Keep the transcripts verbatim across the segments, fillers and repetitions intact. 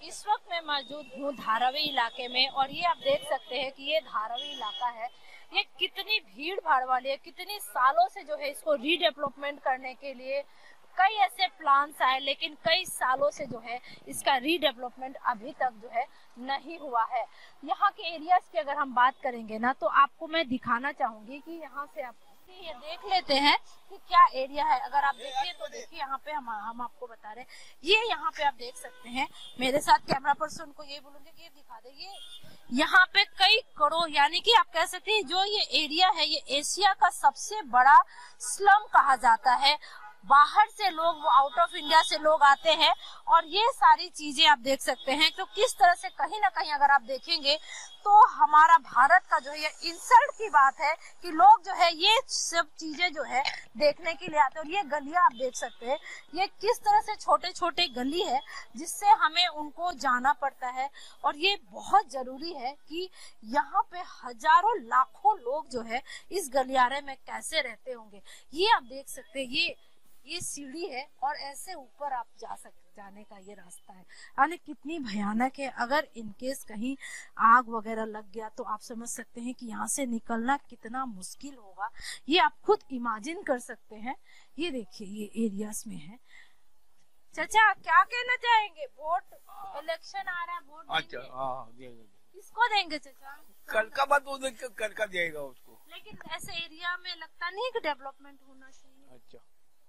इस वक्त मैं मौजूद हूँ धारावी इलाके में और ये आप देख सकते हैं कि ये धारावी इलाका है। ये कितनी भीड़ भाड़ वाली है, कितनी सालों से जो है इसको रीडेवलपमेंट करने के लिए कई ऐसे प्लान्स आए, लेकिन कई सालों से जो है इसका रीडेवलपमेंट अभी तक जो है नहीं हुआ है। यहाँ के एरियाज की अगर हम बात करेंगे ना तो आपको मैं दिखाना चाहूंगी कि यहाँ से आप ये देख लेते हैं कि क्या एरिया है। अगर आप देखिए तो देखिए यहाँ पे हम हम आपको बता रहे हैं, ये यहाँ पे आप देख सकते हैं। मेरे साथ कैमरा पर्सन को ये बोलूंगी कि ये दिखा दे। ये यहाँ पे कई करोड़ यानी कि आप कह सकते हैं जो ये एरिया है ये एशिया का सबसे बड़ा स्लम कहा जाता है। बाहर से लोग, वो आउट ऑफ इंडिया से लोग आते हैं और ये सारी चीजें आप देख सकते हैं। तो किस तरह से कहीं ना कहीं अगर आप देखेंगे तो हमारा भारत का जो है ये इंसल्ट की बात है कि लोग जो है ये सब चीजें जो है देखने के लिए आते हैं। और ये गलियां आप देख सकते हैं, ये किस तरह से छोटे छोटे गली है जिससे हमें उनको जाना पड़ता है। और ये बहुत जरूरी है कि यहाँ पे हजारों लाखों लोग जो है इस गलियारे में कैसे रहते होंगे। ये आप देख सकते हैं, ये ये सीढ़ी है और ऐसे ऊपर आप जा सकते, जाने का ये रास्ता है। यानी कितनी भयानक है। अगर इनकेस कहीं आग वगैरह लग गया तो आप समझ सकते हैं कि यहाँ से निकलना कितना मुश्किल होगा। ये आप खुद इमेजिन कर सकते हैं। ये देखिए ये एरियाज में है। चाचा क्या कहना चाहेंगे? वोट इलेक्शन आ रहा है, वोट अच्छा हाँ किसको देंगे चाचा? कल का बात वो कल का देगा उसको। लेकिन ऐसे एरिया में लगता नहीं कि डेवलपमेंट होना चाहिए। अच्छा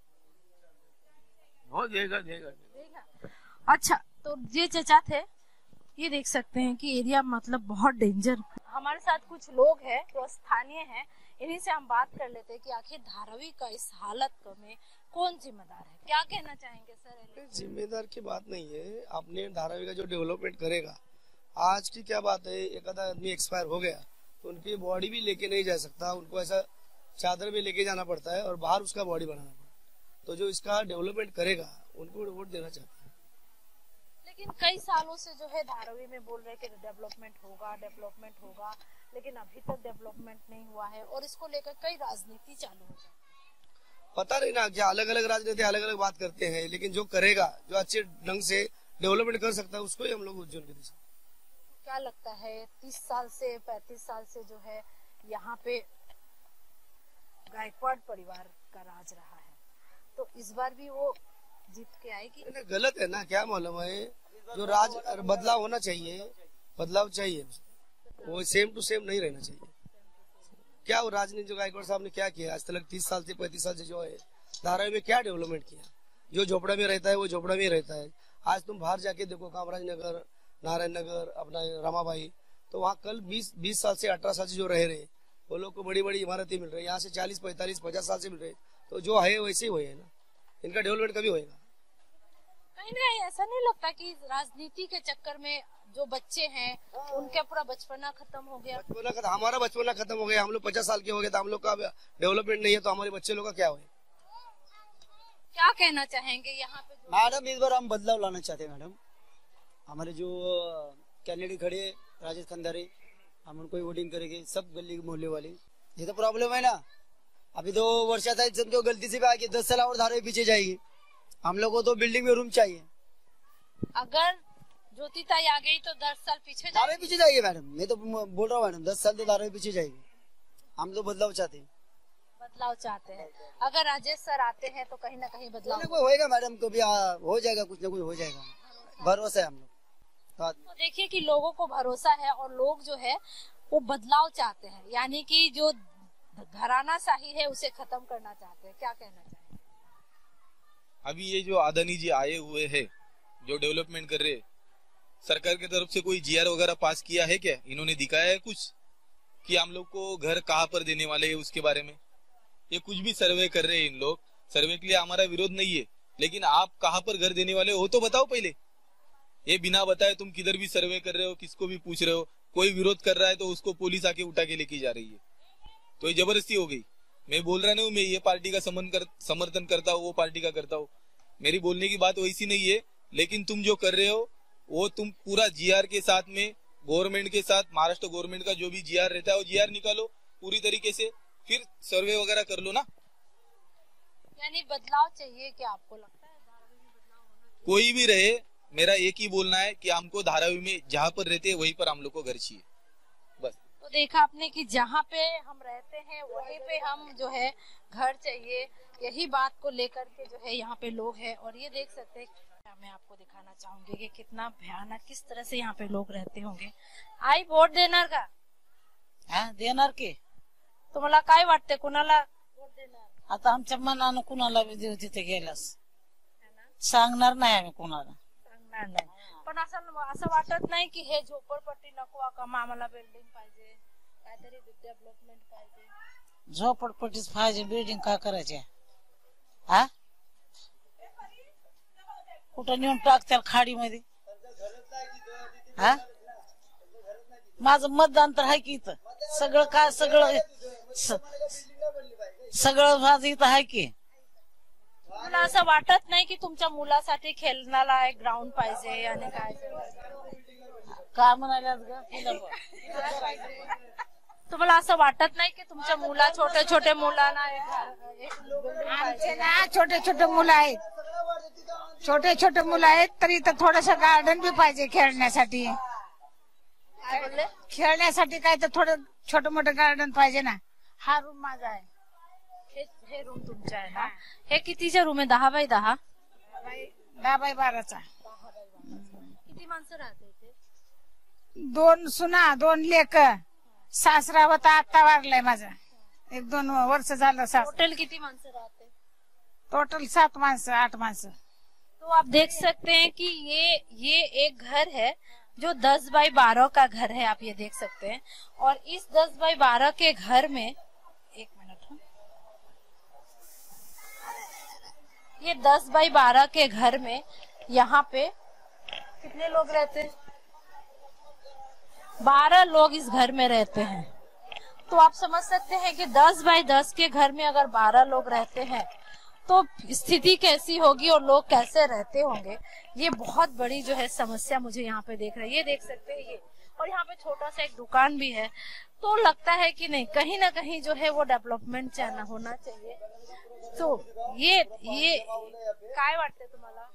वो देगा देगा देगा। अच्छा तो ये चचा थे, ये देख सकते हैं कि एरिया मतलब बहुत डेंजर। हमारे साथ कुछ लोग हैं जो स्थानीय हैं, इन्हीं से हम बात कर लेते हैं कि आखिर धारावी का इस हालत में कौन जिम्मेदार है। क्या कहना चाहेंगे सर? जिम्मेदार की बात नहीं है, आपने धारावी का जो डेवलपमेंट करेगा। आज की क्या बात है, एक आधा आदमी एक्सपायर हो गया तो उनकी बॉडी भी लेके नहीं जा सकता, उनको ऐसा चादर में लेके जाना पड़ता है और बाहर उसका बॉडी बनाना पड़ता है। तो जो इसका डेवलपमेंट करेगा उनको वोट देना चाहते हैं। लेकिन कई सालों से जो है धारावी में बोल रहे कि डेवलपमेंट होगा डेवलपमेंट होगा, लेकिन अभी तक डेवलपमेंट नहीं हुआ है और इसको लेकर कई राजनीति चालू हो जाए। पता नहीं ना, क्या अलग अलग राजनीति अलग अलग बात करते हैं, लेकिन जो करेगा, जो अच्छे ढंग से डेवलपमेंट कर सकता है उसको ही हम लोग वोट देंगे। क्या लगता है तीस साल से पैंतीस साल से जो है यहाँ पे गायकवाड़ परिवार का राज रहा है, तो इस बार भी वो जीत के आएगी? गलत है ना, क्या मालूम है, जो राज बदलाव होना चाहिए, बदलाव चाहिए, वो सेम टू सेम नहीं रहना चाहिए। क्या वो राजनीति जो गायकवाड़ साहब ने क्या किया आज तक तीस साल से पैंतीस साल से जो है धारावी में क्या डेवलपमेंट किया? जो झोपड़ा में रहता है वो झोपड़ा में रहता है। आज तुम बाहर जाके देखो कामराज नगर, नारायण नगर, अपना रमाबाई, तो वहाँ कल बीस बीस साल से अठारह साल से जो रह रहे वो लोग को बड़ी बड़ी इमारतें मिल रही है, यहाँ से चालीस पैंतालीस पचास साल से मिल रहे, तो जो है वैसे ही हुए है ना, इनका डेवलपमेंट कभी होएगा? कहीं नहीं, ऐसा नहीं लगता कि राजनीति के चक्कर में जो बच्चे हैं उनका पूरा बचपना खत्म हो गया? बचपना खत्म, हमारा बचपना खत्म हो गया, हम लोग पचास साल के हो गए तो हम लोग का डेवलपमेंट नहीं है, तो हमारे बच्चे लोग का क्या हुए? क्या कहना चाहेंगे यहाँ पे? मैडम इस बार हम बदलाव लाना चाहते हैं। मैडम हमारे जो कैंडिडेट खड़े हैं राजेश खंडारे, हम उनको वोटिंग करेंगे, सब गली मोहल्ले वाले। ये तो प्रॉब्लम है ना, अभी दो वर्ष आता है, समझो गलती से भी आगे दस साल और धारावी पीछे जाएगी। हम लोग को तो बिल्डिंग में रूम चाहिए। अगर ज्योतिताई आ गई तो दस साल पीछे धारावी पीछे जाएगी मैडम, मैं तो बोल रहा हूँ मैडम, दस साल तो धारावी पीछे जाएगी। हम तो बदलाव चाहते हैं, बदलाव चाहते हैं। अगर राजेश सर आते हैं तो कहीं ना कहीं बदलाव होएगा मैडम, कभी हो जाएगा, कुछ ना कुछ हो जाएगा, भरोसा है हम लोग। तो देखिए कि लोगों को भरोसा है और लोग जो है वो बदलाव चाहते हैं, यानी कि जो घराना शाही है उसे खत्म करना चाहते हैं। क्या कहना चाहिए? अभी ये जो अदानी जी आए हुए हैं जो डेवलपमेंट कर रहे हैं, सरकार की तरफ से कोई जीआर वगैरह पास किया है क्या? इन्होंने दिखाया है कुछ कि हम लोग को घर कहाँ पर देने वाले हैं उसके बारे में? ये कुछ भी सर्वे कर रहे हैं इन लोग। सर्वे के लिए हमारा विरोध नहीं है, लेकिन आप कहाँ पर घर देने वाले हो तो बताओ पहले। ये बिना बताए तुम किधर भी सर्वे कर रहे हो, किसको भी पूछ रहे हो, कोई विरोध कर रहा है तो उसको पुलिस आके उठा के लेके जा रही है, तो ये जबरदस्ती हो गई। मैं बोल रहा नहीं, मैं ये पार्टी का कर, समर्थन करता हूँ, वो पार्टी का करता हूँ, मेरी बोलने की बात वैसी नहीं है। लेकिन तुम जो कर रहे हो वो तुम पूरा जीआर के साथ में, गवर्नमेंट के साथ, महाराष्ट्र गवर्नमेंट का जो भी जीआर रहता है वो जीआर निकालो पूरी तरीके से, फिर सर्वे वगैरह कर लो ना। यानी बदलाव चाहिए क्या? आपको लगता है धारावी में बदलाव होना चाहिए? कोई भी रहे, मेरा एक ही बोलना है कि हमको धारावी में जहाँ पर रहते हैं वहीं पर हम लोग को घर चाहिए बस। तो देखा आपने कि जहाँ पे हम रहते हैं वहीं पे हम जो है घर चाहिए, यही बात को लेकर के जो है यहाँ पे लोग हैं। और ये देख सकते हैं, मैं आपको दिखाना चाहूंगी कि कितना भयानक किस तरह से यहाँ पे लोग रहते होंगे। आई वोट देणार का? हा देणार की. तुम्हाला काय वाटते कुणाला वोट देणार? आता आमच्या मनानं कुणाला बी देऊ तिथे गेलास सांगणार नाही आम्ही कुणाला. सांगणार नाही, पण असं असं वाटत नाही की हे झोपडपट्टी नको का, आम्हाला बिल्डिंग पाहिजे, काहीतरी डेव्हलपमेंट पाहिजे? झोपडपट्टीच पाहिजे, बिल्डिंग काय करायचे? हा कुठं नेऊन टाक त्याला खाडी मध्ये? हा माझं मतदान तर आहे की इथं, सगळं काय सगळं सगळं माझं इथं आहे की. मला असं वाटत नाही की तुमच्या मुलासाठी खेळण्याला एक ग्राउंड पाहिजे आणि काय काय म्हणाले तुम्हाला असं वाटत नाही की तुमच्या मुला छोटे छोटे मुलांना एक आमचे ना छोटे छोटे मुलं आहेत, छोटे छोटे मुलं आहेत, तर इथं थोडस गार्डन बी पाहिजे खेळण्यासाठी. काय बोलले? खेळण्यासाठी काय तर थोडं छोटं मोठं गार्डन पाहिजे ना. हा रूम माझा आहे. हे हे रूम तुमचा आहे ना? हे कितीचे रूम आहे? दहा बाय दहा दहा बाय बाराचा. किती माणसं राहते इथे? दोन सुना, दोन लेक, सासरा होता आता वारलाय माझा, एक दोन वर्ष झालं. टोटल किती माणसं राहते? टोटल सात माणसं आठ माणसं. तो आप देख सकते हैं कि ये ये एक घर है जो दस बाई बारह का घर है, आप ये देख सकते हैं। और इस दस बाई बारह के घर में एक मिनट है, ये दस बाई बारह के घर में यहाँ पे कितने लोग रहते हैं? बारह लोग इस घर में रहते हैं। तो आप समझ सकते हैं कि दस बाई दस के घर में अगर बारह लोग रहते हैं तो स्थिति कैसी होगी और लोग कैसे रहते होंगे। ये बहुत बड़ी जो है समस्या मुझे यहाँ पे देख रहा है। ये देख सकते हैं ये, और यहाँ पे छोटा सा एक दुकान भी है। तो लगता है कि नहीं, कहीं ना कहीं जो है वो डेवलपमेंट चाहना होना चाहिए। तो ये ये काय वाटते तुम्हाला?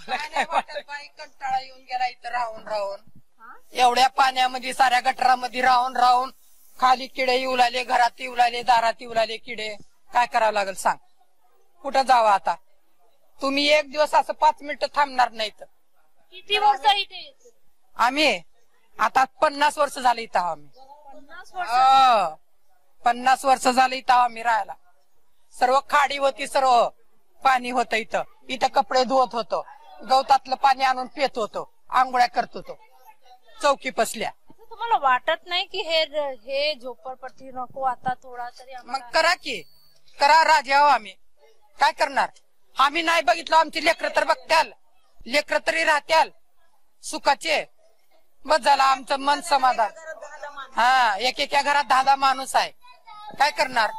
कंटाळा येऊन गेला इथं राहून राहून, एवढ्या पाण्यामध्ये साऱ्या गटरामध्ये राहून राहून खाली किडे येऊ लागले, घरात येऊ लागले, दारात येऊ लागले किडे. काय करावं लागेल सांग? कुठं जावं आता? तुम्ही एक दिवस असं पाच मिनिटं थांबणार नाहीत. किती वर्ष इथे? आम्ही आता पन्नास वर्ष झाले इथं आम्ही. पन्नास वर्ष? हो, पन्नास वर्ष झाले इथं आम्ही राहायला. सर्व खाडी होती, सर्व पाणी होतं इथं. इथं कपडे धुवत होतो, गवतातलं पाणी आणून पित होतो, आंघोळ्या करत होतो चौकी पसल्या. तुम्हाला वाटत नाही की हे हे झोपडपट्टी नको आता थोडा तरी? मग करा की, करा राजे आहो आम्ही. काय करणार? आम्ही नाही बघितलं, आमची लेकरं तर बघत्याल, लेकरं तरी राहत्याल सुखाचे. बस झाला आमचं मन समाधान. हा, एक एका घरात दहा दहा माणूस आहे. काय करणार?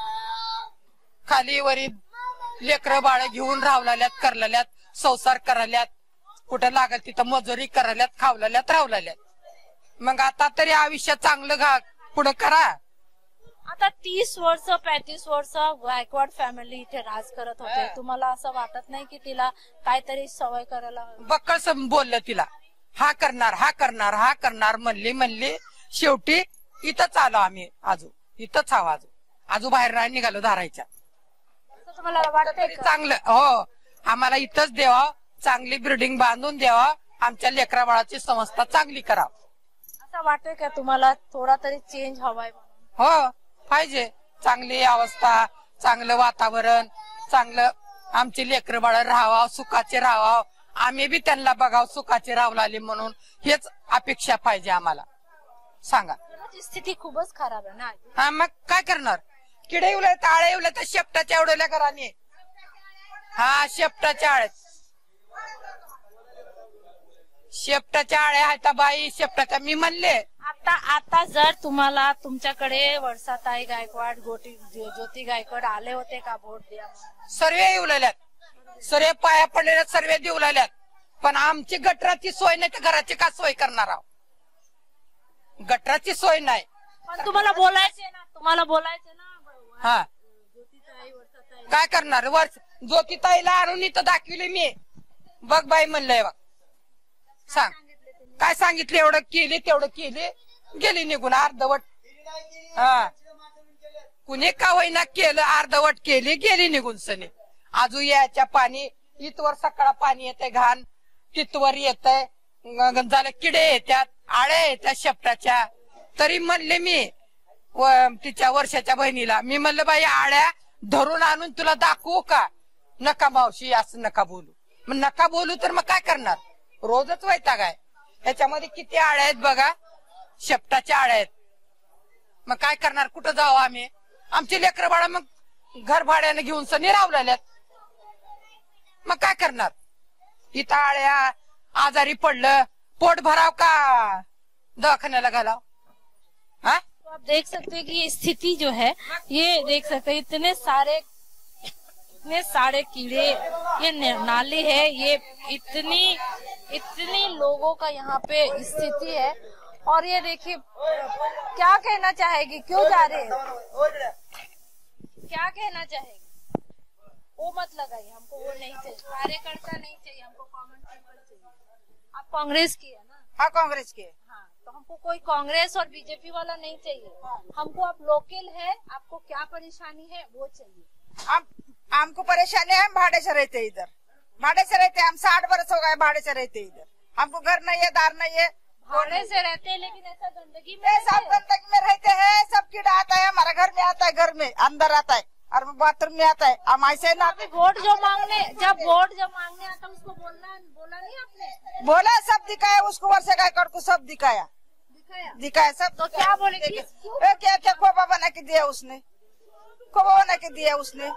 खाली वरी लेकरं बाळ घेऊन राहवल्यात, करल्यात, संसार करायल्यात, कुठं लागल तिथं मजुरी करायल्यात, खावल्यात, राहवल्यात. मग आता तरी आयुष्य चांगलं घा पुढे करा. आता तीस वर्ष पैतीस वर्ष गायकवाड फॅमिली इथे राज करत होते. तुम्हाला असं वाटत नाही की तिला काहीतरी सवय करायला? बक्कळच बोललं तिला, हा करणार हा करणार हा करणार म्हणली म्हणली शेवटी इथंच आलो आम्ही. आजू इथंच आहो, आजू आजू बाहेर नाही निघालो धारायच्या. तुम्हाला वाटतंय चांगलं? हो, आम्हाला इथंच द्यावा, चांगली बिल्डिंग बांधून द्यावा, आमच्या लेकरा बाळाची संस्था चांगली करावं. असं वाटतंय का तुम्हाला थोडा तरी चेंज हवाय? हो, पाहिजे. चांगली अवस्था, चांगलं वातावरण, चांगलं आमची लेकरं बाळ राहावं, सुखाचे राहावं, आम्ही बी त्यांना बघावं सुखाचे राहू म्हणून. हेच अपेक्षा पाहिजे आम्हाला. सांगा, स्थिती खूपच खराब आहे ना. हा, मग काय करणार? किडे येऊ ताळे येऊ तर शेपटाच्या एवढ्या घराने. हा, शेपटाच्या आळ्यात शेपटाच्या आळ्या आहेत बाई, शेपटाच्या. मी म्हणले आता आता जर तुम्हाला तुमच्याकडे वर्षाताई गायकवाड, गोटी ज्योती गायकवाड आले होते का वोट द्या? सर्व येऊ लागल्यात, सर्व पाया पडलेल्या सर्व देऊ लागल्यात, पण आमची गटराची सोय नाही तर घराची का सोय करणार आहोत? गटराची सोय नाही. पण तुम्हाला बोलायचे ना, तुम्हाला बोलायचे ना. हा, काय करणार? वर्ष ज्योतिताईला आणून इथं दाखविले मी. बघ बाई म्हणलंय बघ, सांग काय सांगितलं, एवढं केले तेवढं केले, गेली निघून अर्धवट. हा कुणी का होईना केलं, अर्धवट केली, गेली निघून सनी. अजून याच्या पाणी इथवर सकाळ पाणी येते घाण, तिथवर येत झालं, किडे येतात, आळ्या येतात शेपटाच्या. तरी म्हणले मी व तिच्या वर्षाच्या बहिणीला, मी म्हणलं बाई आळ्या धरून आणून तुला दाखवू का? नका मावशी असं नका बोलू. मग नका बोलू तर मग काय करणार, रोजच वैताग आहे. याच्यामध्ये किती आळ्या आहेत बघा, शेपटाच्या आळ्या आहेत. मग काय करणार, कुठं जाऊ आम्ही? आमची लेकरं बाळा मग घर भाड्याने घेऊन सनी रावलेल्यात, मग काय करणार? इथं आळ्या, आजारी पडलं, पोट भराव का दवाखान्याला घालाव? हा तो आप देख सकते हैं कि ये स्थिति जो है, ये देख सकते हैं इतने सारे इतने सारे कीड़े, ये नाली है, ये इतनी इतनी लोगों का यहाँ पे स्थिति है। और ये देखिए क्या कहना चाहेगी, क्यों जा रहे हैं, क्या कहना चाहेगी? वो मत लगाइए, हमको वो नहीं चाहिए, कार्यकर्ता नहीं चाहिए, हमको कॉमन पीपल चाहिए। आप कांग्रेस की है ना? हाँ कांग्रेस के। हाँ, तो हमको कोई कांग्रेस और बीजेपी वाला नहीं चाहिए, हमको आप लोकल है, आपको क्या परेशानी है वो चाहिए। हम हमको परेशानी है, हम भाड़े से रहते इधर, भाड़े से रहते, हम साठ बरस हो गए भाड़े से रहते इधर, हमको घर नहीं है, दार नहीं है, भाड़े से रहते हैं, लेकिन ऐसा गंदगी में सब गंदगी में रहते हैं, सब कीड़ा आता है हमारा घर में, आता है घर में अंदर आता है और बाथरूम में आता है। हम ऐसे ना वोट जो मांगने, जब वोट जब मांगने आता उसको बोलना बोला नहीं आपने? बोला, सब दिखाया उसको, वर्षा गायकवाड़ को सब दिखाया दिखाया दिखाया सब। तो क्या बोले? क्या क्या खोपा बना के दिया उसने, खोपा बना के दिया उसने,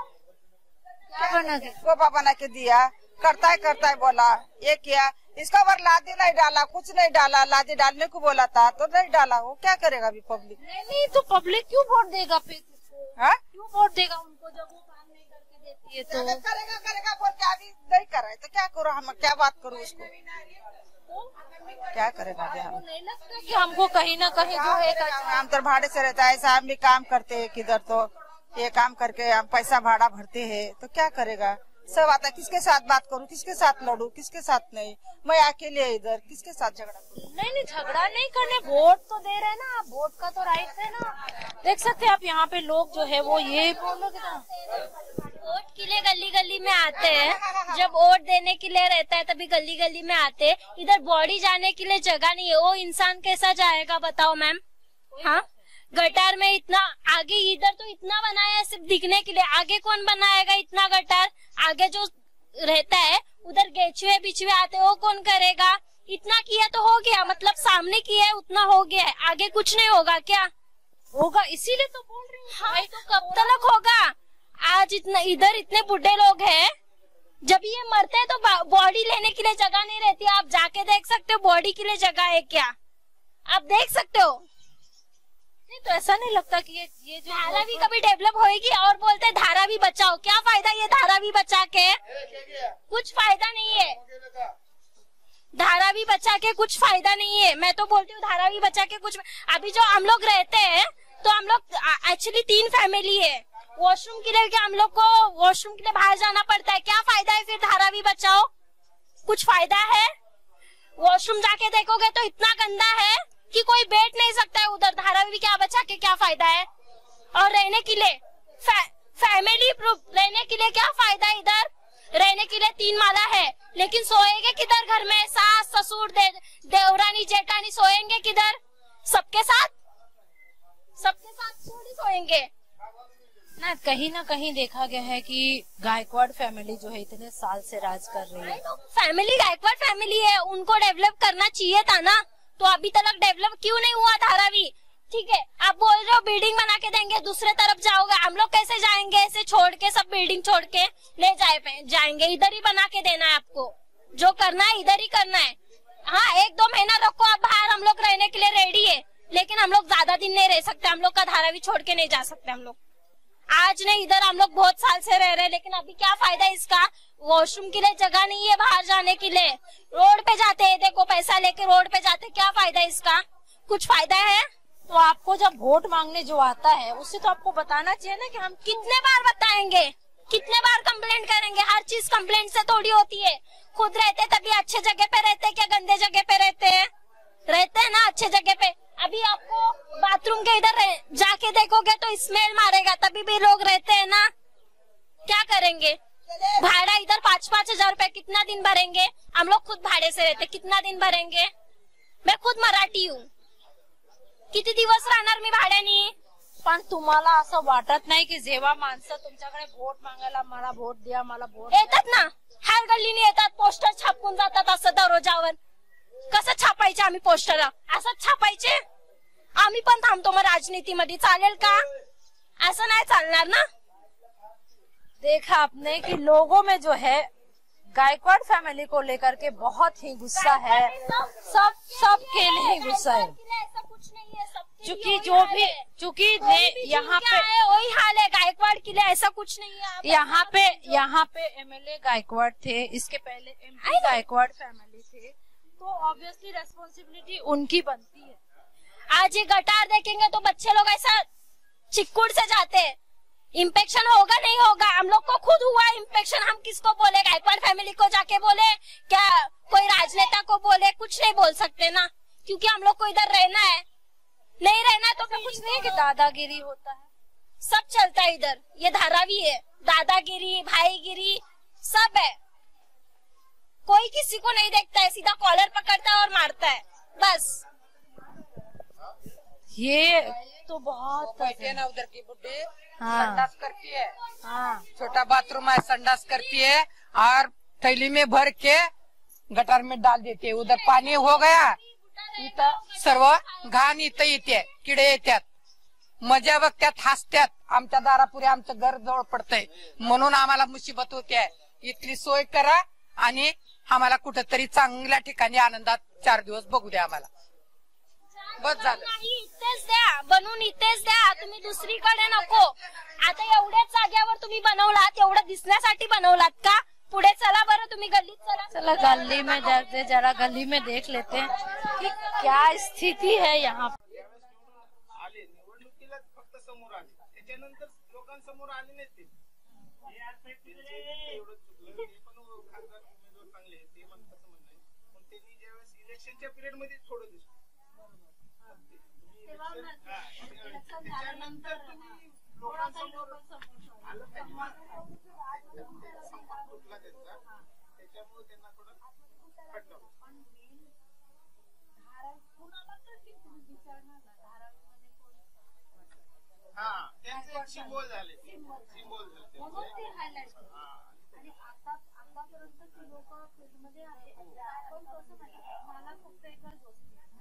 क्या बना के खोपा बना के दिया, करता है करता है बोला, ये किया, इसका बार लादी नहीं डाला, कुछ नहीं डाला, लादी डालने को बोला था तो नहीं डाला, वो क्या करेगा अभी पब्लिक? नहीं नहीं, तो पब्लिक क्यों वोट देगा फिर? हाँ क्यों वोट देगा उनको जब वो काम नहीं करके देती है? तो करेगा करेगा बोल के अभी नहीं कर रहे तो क्या करो, हम क्या बात करूँ उसको, क्या करेगा अभी? हम नहीं लगता कि हमको कहीं ना कहीं जो है हम तो भाड़े से रहता है, ऐसा हम भी काम करते हैं किधर, तो ये काम करके हम पैसा भाड़ा भरते हैं, तो क्या करेगा? सब आता है, किसके साथ बात करूं, किसके साथ लड़ूं, किसके साथ नहीं, मैं अकेले इधर किसके साथ झगड़ा करूं? नहीं नहीं, झगड़ा नहीं करने, वोट तो दे रहे हैं ना, वोट का तो राइट है ना। देख सकते हैं आप यहाँ पे लोग जो है वो ये बोलोगे ना, वोट के लिए गली गली में आते हैं, जब वोट देने के लिए रहता है तभी गली गली में आते हैं। इधर बॉडी जाने के लिए जगह नहीं है, वो इंसान कैसा जाएगा बताओ मैम? हाँ, गटार में इतना आगे, इधर तो इतना बनाया है सिर्फ दिखने के लिए, आगे कौन बनाएगा इतना गटार? आगे जो रहता है उधर गेचुए बिचुए आते, वो कौन करेगा? इतना किया तो हो गया, मतलब सामने किया है उतना हो गया है, आगे कुछ नहीं होगा क्या? होगा, इसीलिए तो बोल रही हूँ। हाँ, तो कब तक होगा? आज इतना इधर इतने बुढ़े लोग हैं, जब ये मरते हैं तो बॉडी लेने के लिए जगह नहीं रहती। आप जाके देख सकते हो बॉडी के लिए जगह है क्या? आप देख सकते हो। नहीं तो ऐसा नहीं लगता कि ये ये जो धारावी कभी डेवलप होएगी? और बोलते धारावी बचाओ, क्या फायदा ये धारावी बचा के? कुछ फायदा नहीं है, धारावी बचा के कुछ फायदा नहीं है। मैं तो बोलती हूँ धारावी बचा के कुछ, अभी जो हम लोग रहते हैं तो हम लोग एक्चुअली तीन फैमिली है, वॉशरूम के लिए हम लोग को वॉशरूम के लिए बाहर जाना पड़ता है, क्या फायदा है फिर धारावी बचाओ? कुछ फायदा है? वॉशरूम जाके देखोगे तो इतना गंदा है कि कोई बैठ नहीं सकता है उधर, धारावी क्या बचा के क्या फायदा है? और रहने के लिए फै, फैमिली प्रूफ रहने के लिए क्या फायदा है? इधर रहने के लिए तीन माला है, लेकिन सोएंगे किधर? घर में सास ससुर दे, देवरानी जेठानी सोएंगे किधर? सबके साथ सबके साथ थोड़ी सोएंगे ना। कहीं ना कहीं देखा गया है कि गायकवाड़ फैमिली जो है इतने साल से राज कर रही है, तो फैमिली गायकवाड़ फैमिली है, उनको डेवलप करना चाहिए था ना, तो अभी तक डेवलप क्यों नहीं हुआ धारावी? ठीक है, आप बोल रहे हो बिल्डिंग बना के देंगे, दूसरे तरफ जाओगे, हम लोग कैसे जाएंगे? ऐसे छोड़ के, सब बिल्डिंग छोड़ के ले जाए जाएंगे? इधर ही बना के देना है आपको, जो करना है इधर ही करना है। हाँ, एक दो महीना रखो आप बाहर, हम लोग रहने के लिए रेडी है, लेकिन हम लोग ज्यादा दिन नहीं रह सकते, हम लोग का धारावी छोड़ के नहीं जा सकते। हम लोग आज नहीं, इधर हम लोग बहुत साल से रह रहे हैं, लेकिन अभी क्या फायदा इसका? वॉशरूम के लिए जगह नहीं है, बाहर जाने के लिए रोड पे जाते हैं, देखो पैसा लेके रोड पे जाते, क्या फायदा इसका? कुछ फायदा है? तो आपको जब वोट मांगने जो आता है उससे तो आपको बताना चाहिए ना कि हम कितने बार बताएंगे, कितने बार कंप्लेंट करेंगे? हर चीज कंप्लेंट से थोड़ी होती है, खुद रहते तभी अच्छे जगह पे रहते क्या गंदे जगह पे रहते हैं? रहते हैं ना अच्छे जगह पे। अभी आपको बाथरूम के इधर जाके देखोगे तो स्मेल मारेगा, तभी भी लोग रहते हैं ना। क्या करेंगे? भाड़ा इधर पाँच पाँच हजार रुपए कितना दिन भरेंगे? हम लोग खुद भाड़े से रहते, कितना दिन भरेंगे? मैं खुद मराठी हूँ, किती दिवस राहणार मी भाड्याने? पण तुम्हाला असं वाटत नाही की जेव्हा माणसं तुमच्याकडे वोट मागायला मला वोट द्या मला वोट येतात ना, हर गल्लीने येतात, पोस्टर छापून जातात असं दररोजावर. कसं छापायचे आम्ही पोस्टर? असंच छापायचे? आम्ही पण थांबतो मग राजनीतीमध्ये, चालेल का? असं नाही चालणार ना. देखा आपने कि लोगों में जो है गायकवाड़ फैमिली को लेकर के बहुत ही गुस्सा है, सब सब के लिए गुस्सा है। ऐसा कुछ नहीं है, चूंकि जो भी चूंकि यहाँ पे वही हाल है, गायकवाड़ के लिए ऐसा कुछ नहीं है। यहाँ पे यहाँ पे एमएलए गायकवाड़ थे, इसके पहले एमपी गायकवाड़ फैमिली थे, तो ऑब्वियसली रेस्पॉन्सिबिलिटी उनकी बनती है। आज ये गटार देखेंगे तो बच्चे लोग ऐसा चिक्कुड़ से जाते हैं। इन्फेक्शन होगा नहीं होगा, हम लोग को खुद हुआ इन्फेक्शन, हम किसको बोले? गायकवाड़ फैमिली को जाके बोले क्या? कोई राजनेता को बोले? कुछ नहीं बोल सकते ना, क्योंकि हम लोग को इधर रहना है। नहीं रहना है तो फिर कुछ नहीं। कि दादागिरी होता है, सब चलता है इधर, ये धारावी है, दादागिरी भाईगिरी सब है। कोई किसी को नहीं देखता है, सीधा कॉलर पकड़ता है और मारता है बस। ये तो बहुत बैठे ना उधर की बुड्ढी, हाँ। संडास करती है, हाँ। छोटा बाथरूम है, संडास करती है और थैली में भर के गटर में डाल देते. उधर पाणी हो गया, इथं सर्व घाण इथं येते, किडे येतात, मजा बघतात, हसतात. आमच्या दारापुढे आमचं घर जवळ पडतंय म्हणून आम्हाला मुसीबत होते. इथली सोय करा आणि आम्हाला कुठेतरी चांगल्या ठिकाणी आनंदात चार दिवस बघू द्या आम्हाला. बस झालं. नाही, इथेच द्या बनवून, इथेच द्या, तुम्ही दुसरीकडे नको. आता एवढ्याच जाग्यावर तुम्ही बनवलात, एवढं दिसण्यासाठी बनवलात का? पुढे चला बरं, तुम्ही गल्लीत चला. चला गली में जाते, जरा गली में देख लेते हैं कि क्या स्थिति है यहाँ. आले निवडणुकीला फक्त समोर आले, त्याच्यानंतर लोकांसमोर आले नाही ते. एवढं चुकलं, ते पण खासदार उमेदवार चांगले आहेत, ते पण तसं म्हणणं आहे. पण त्यांनी ज्यावेळेस इलेक्शनच्या पिरियड मध्ये थोडं दिसलं, त्याच्यानंतर तुम्ही लोकांसमोर आलं पाहिजे. तुटला त्यांचा, त्याच्यामुळे त्यांना थोडं फटका. हा, त्यांचे एक सिम्बॉल झाले, सिम्बॉल झाले. आणि आता आतापर्यंत लोक फील्डमध्ये आले, पण कसं नाही, मला फक्त एकच गोष्ट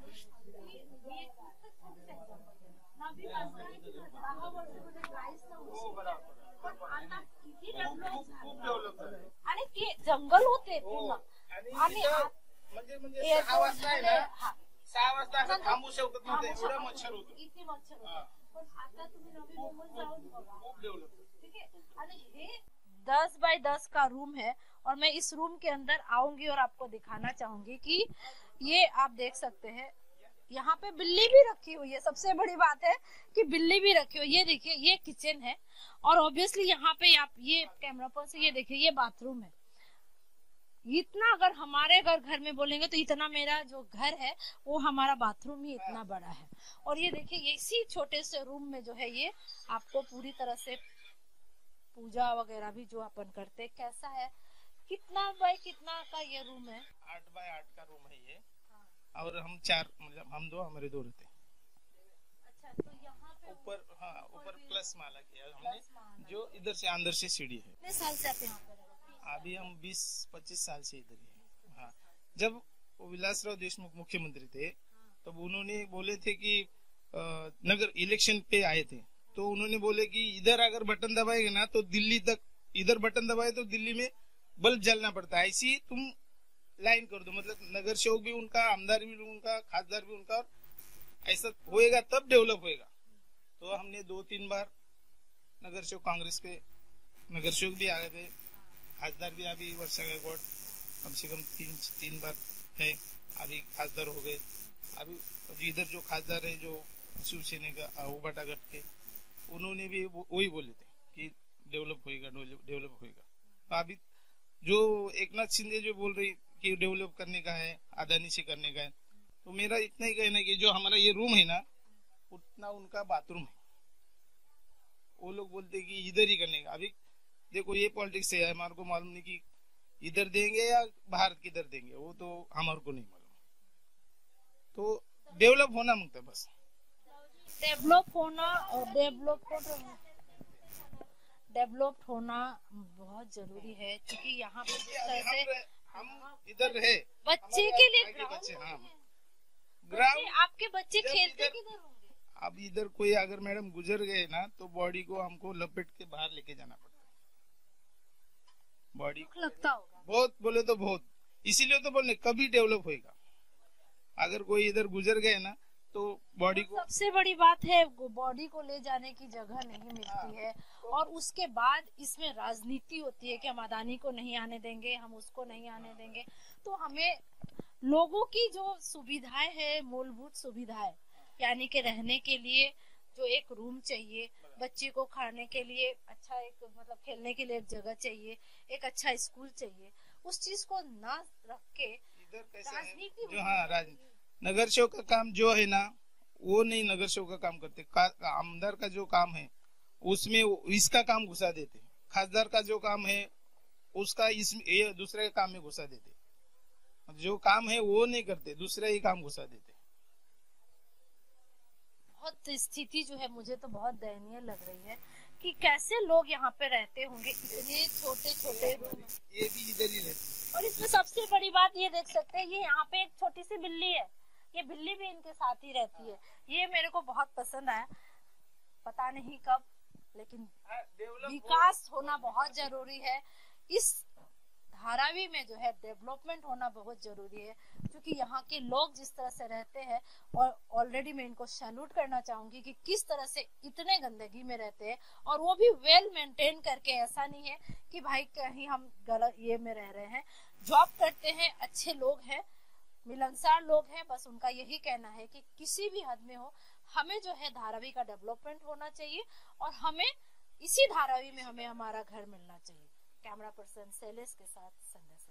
दहा वर्षामध्ये काहीच नव्हतं, पण आता किती डेव्हलप झालं. आणि ते जंगल होते पूर्ण. आणि म्हणजे म्हणजे सहा वाजता आहे ना, सहा वाजता असं थांबू शकत नव्हतं, एवढं मच्छर होतं, इतकी मच्छर होतं. पण आता तुम्ही नवी मुंबईत जाऊन बघा, खूप डेव्हलप. ठीक है. आणि हे दस बाय दस का रूम है और मैं इस रूम के अंदर आऊंगी और आपको दिखाना चाहूंगी कि ये आप देख सकते हैं, यहाँ पे बिल्ली भी रखी हुई है. सबसे बड़ी बात है कि बिल्ली भी रखी हुई है. ये देखिए, ये किचन है और ऑब्वियसली यहाँ पे आप ये कैमरा पर से ये देखिए, ये बाथरूम है. इतना अगर हमारे घर घर में बोलेंगे तो इतना मेरा जो घर है वो हमारा बाथरूम ही इतना बड़ा है. और ये देखिए, इसी छोटे से रूम में जो है ये आपको पूरी तरह से पूजा वगैरह भी जो अपन करते, कैसा है, कितना बाय कितना का ये रूम है? आठ बाय आठ का रूम है ये. और हम चार, मतलब हम दो, हमारे दो रहते. अच्छा, तो यहाँ पे ऊपर, हाँ ऊपर प्लस माला किया हमने, जो इधर से अंदर से सीढ़ी है. कितने साल से आप यहाँ पे रह रहे हैं? अभी हम बीस पच्चीस साल से इधर ही है. हाँ, जब विलासराव देशमुख मुख्यमंत्री थे तब उन्होंने बोले थे कि नगर इलेक्शन पे आए थे, तो उन्होंने बोले कि इधर अगर बटन दबाएंगे ना तो दिल्ली तक, इधर बटन दबाए तो दिल्ली में बल्ब जलना पड़ता है, ऐसी तुम लाइन कर दो. मतलब नगर सेवक भी उनका, आमदार भी उनका, खासदार भी उनका, ऐसा होएगा तब डेवलप होएगा. तो हमने दो तीन बार नगर सेवक कांग्रेस के नगर सेवक भी आ गए थे, खासदार भी अभी वर्षा गायकवाड़ कम से कम तीन तीन बार है, अभी खासदार हो गए. अभी इधर जो खासदार है जो शिवसेना का उबाटा गट के, उन्होंने भी वही बोले थे कि डेवलप होएगा, डेवलप होएगा. अभी जो एकनाथ शिंदे जो बोल रही कि डेवलप करने का है, अदानी से करने का है, तो मेरा इतना ही कहना है कि जो हमारा ये रूम है ना, उतना उनका बाथरूम है। वो लोग बोलते कि इधर ही करने का। अभी देखो ये पॉलिटिक्स है, हमारे को मालूम नहीं कि इधर देंगे या बाहर किधर देंगे, वो तो हमारे को नहीं मालूम। तो डेवलप होना मांगता है बस, डेवलप होना और डेवलप डेवलप होना बहुत जरूरी है, क्योंकि यहाँ पे जिस तरह से हम इधर रहे बच्चे के लिए के बच्चे, हाँ ग्राउंड, आपके बच्चे खेलते किधर होंगे? अब इधर कोई अगर मैडम गुजर गए ना, तो बॉडी को हमको लपेट के बाहर लेके जाना पड़ता है। बॉडी लगता होगा बहुत, बोले तो बहुत, इसीलिए तो बोलने कभी डेवलप होएगा। अगर कोई इधर गुजर गए ना, तो बॉडी को, सबसे बड़ी बात है बॉडी को ले जाने की जगह नहीं मिलती है, और उसके बाद इसमें राजनीति होती है कि हम अदानी को नहीं आने देंगे, हम उसको नहीं आने देंगे। तो हमें लोगों की जो सुविधाएं है, मूलभूत सुविधाएं, यानी कि रहने के लिए जो एक रूम चाहिए, बच्चे को खाने के लिए अच्छा एक मतलब खेलने के लिए एक जगह चाहिए, एक अच्छा स्कूल चाहिए, उस चीज को ना रख के इधर कैसा है राजनीति जो, हाँ राजनीति, नगर सेवक का काम जो है ना, वो नहीं नगर सेवक का काम करते। आमदार का जो काम है उसमें इसका काम घुसा देते, खासदार का जो काम है उसका इस ये दूसरे के काम में घुसा देते, जो काम है वो नहीं करते, दूसरे ही काम घुसा देते। बहुत स्थिति जो है मुझे तो बहुत दयनीय लग रही है कि कैसे लोग यहाँ पे रहते होंगे इतने छोटे छोटे रूम। ये भी इधर ही रहते। और इसमें सबसे बड़ी बात ये देख सकते हैं, ये यहाँ पे एक छोटी सी बिल्ली है, ये बिल्ली भी इनके साथ ही रहती है। ये मेरे को बहुत पसंद आया, पता नहीं कब, लेकिन विकास होना बहुत जरूरी है। इस धारावी में जो है डेवलपमेंट होना बहुत जरूरी है, क्योंकि यहाँ के लोग जिस तरह से रहते हैं, और ऑलरेडी मैं इनको सैल्यूट करना चाहूंगी कि किस तरह से इतने गंदगी में रहते हैं, और वो भी वेल मेंटेन करके। ऐसा नहीं है कि भाई कहीं हम गलत ये में रह रहे हैं, जॉब करते हैं, अच्छे लोग हैं, मिलनसार लोग हैं। बस उनका यही कहना है कि किसी भी हद में हो, हमें जो है धारावी का डेवलपमेंट होना चाहिए, और हमें इसी धारावी में हमें हमारा घर मिलना चाहिए। कैमरा पर्सन शैलेश के साथ संध्या।